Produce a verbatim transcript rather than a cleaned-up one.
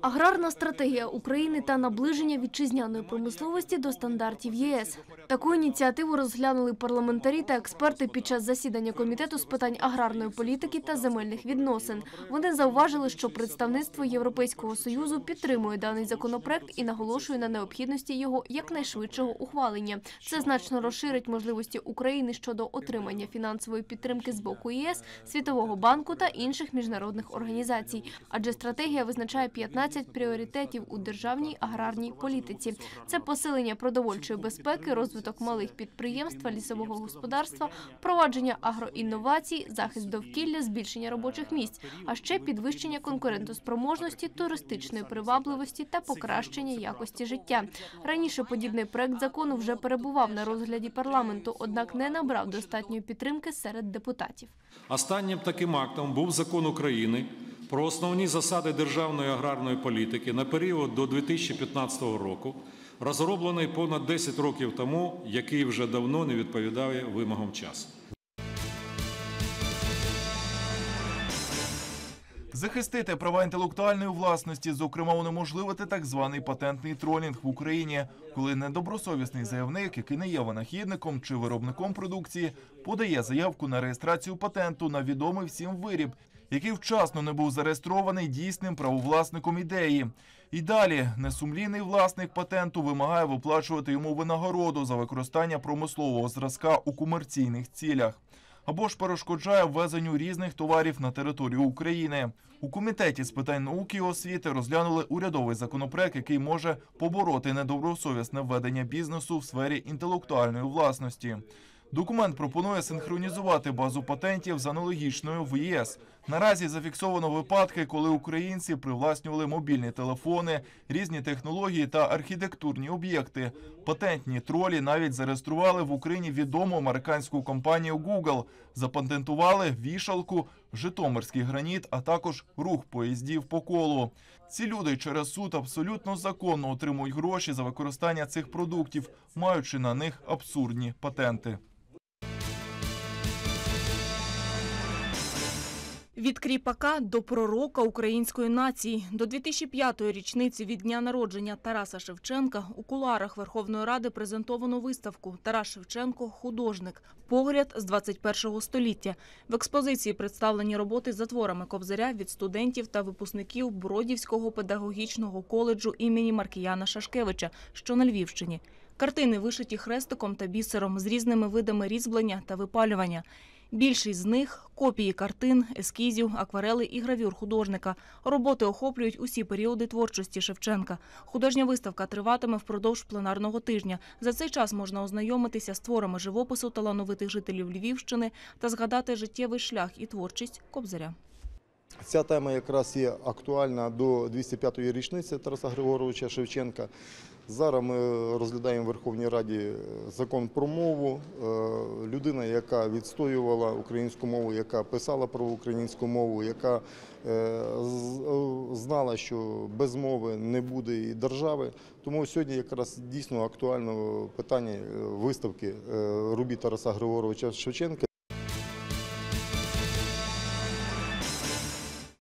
Аграрна стратегія України та наближення вітчизняної промисловості до стандартів ЄС. Таку ініціативу розглянули парламентарі та експерти під час засідання Комітету з питань аграрної політики та земельних відносин. Вони зауважили, що представництво Європейського Союзу підтримує даний законопроект і наголошує на необхідності його якнайшвидшого ухвалення. Це значно розширить можливості України щодо отримання фінансової підтримки з боку ЄС, Світового банку та інших міжнародних організацій. Адже стратегія визначає п'ятнадцять пріоритетів у державній аграрній політиці. Це посилення продовольчої безпеки, розвиток малих підприємств, лісового господарства, впровадження агроінновацій, захист довкілля, збільшення робочих місць, а ще підвищення конкурентоспроможності, туристичної привабливості та покращення якості життя. Раніше подібний проект закону вже перебував на розгляді парламенту, однак не набрав достатньої підтримки серед депутатів. Останнім таким актом був закон України про основні засади державної аграрної політики на період до дві тисячі п'ятнадцятого року, розроблений понад десять років тому, який вже давно не відповідає вимогам часу. Захистити права інтелектуальної власності, зокрема унеможливити так званий патентний тролінг в Україні, коли недобросовісний заявник, який не є винахідником чи виробником продукції, подає заявку на реєстрацію патенту на відомий всім виріб, який вчасно не був зареєстрований дійсним правовласником ідеї. І далі несумлінний власник патенту вимагає виплачувати йому винагороду за використання промислового зразка у комерційних цілях. Або ж перешкоджає ввезенню різних товарів на територію України. У Комітеті з питань науки і освіти розглянули урядовий законопроект, який може побороти недобросовісне введення бізнесу в сфері інтелектуальної власності. Документ пропонує синхронізувати базу патентів з аналогічною в ЄС. Наразі зафіксовано випадки, коли українці привласнювали мобільні телефони, різні технології та архітектурні об'єкти. Патентні тролі навіть зареєстрували в Україні відому американську компанію Google, запатентували вішалку, житомирський граніт, а також рух поїздів по колу. Ці люди через суд абсолютно законно отримують гроші за використання цих продуктів, маючи на них абсурдні патенти. Від кріпака до пророка української нації. До дві тисячі п'ятої річниці від дня народження Тараса Шевченка у кулуарах Верховної Ради презентовано виставку «Тарас Шевченко. Художник. Погляд з двадцять першого століття». В експозиції представлені роботи за творами Кобзаря від студентів та випускників Бродівського педагогічного коледжу імені Маркіяна Шашкевича, що на Львівщині. Картини вишиті хрестиком та бісером з різними видами різьблення та випалювання. Більшість з них – копії картин, ескізів, акварели і гравюр художника. Роботи охоплюють усі періоди творчості Шевченка. Художня виставка триватиме впродовж пленарного тижня. За цей час можна ознайомитися з творами живопису талановитих жителів Львівщини та згадати життєвий шлях і творчість Кобзаря. Ця тема якраз є актуальна до двісті п'ятої річниці Тараса Григоровича Шевченка. Зараз ми розглядаємо в Верховній Раді закон про мову. Людина, яка відстоювала українську мову, яка писала про українську мову, яка знала, що без мови не буде і держави. Тому сьогодні якраз дійсно актуальне питання виставки робіт Тараса Григоровича Шевченка.